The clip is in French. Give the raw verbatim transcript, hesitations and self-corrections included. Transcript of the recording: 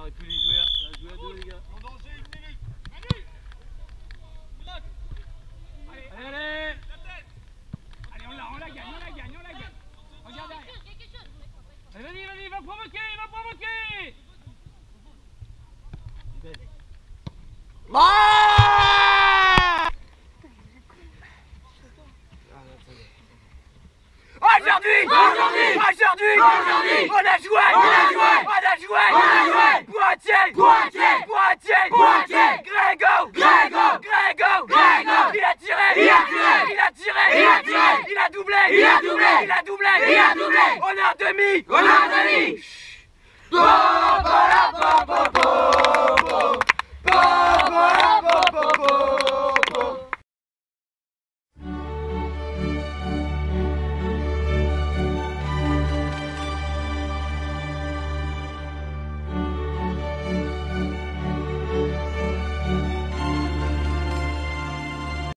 aurait pu les jouer à, jouer à deux, les gars. En danger, une minute. Allez, allez, allez. Allez, on la, on la gagne, on la gagne, on la gagne. Regarde derrière. Allez, vas-y, vas-y, va provoquer, va provoquer. Aujourd'hui, aujourd'hui, aujourd'hui, on a joué, on a joué.